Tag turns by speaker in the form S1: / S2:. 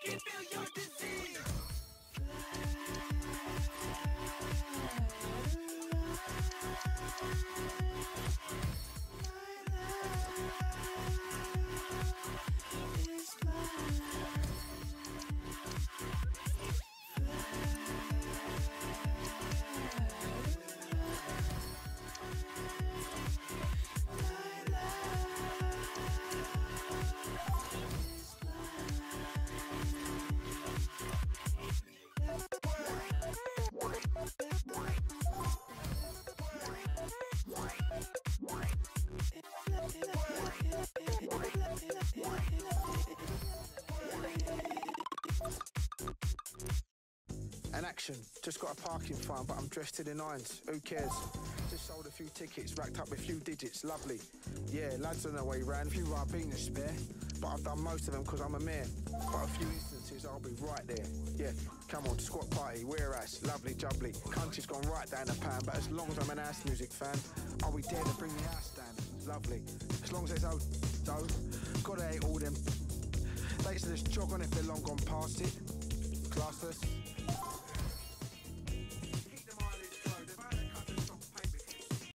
S1: can feel your disease.
S2: An action, just got a parking fine, but I'm dressed to the nines, who cares? Just sold a few tickets, racked up a few digits, lovely. Yeah, lads on their way round, a few Ribena spare, but I've done most of them because I'm a mayor. But a few instances, I'll be right there. Yeah, come on, squat party, we're ass, lovely jubbly. Country's gone right down the pan, but as long as I'm an house music fan, are we dare to bring the house down? Lovely. As long as there's though, gotta hate all them. They used to just jog on if they're long gone past it. Classless.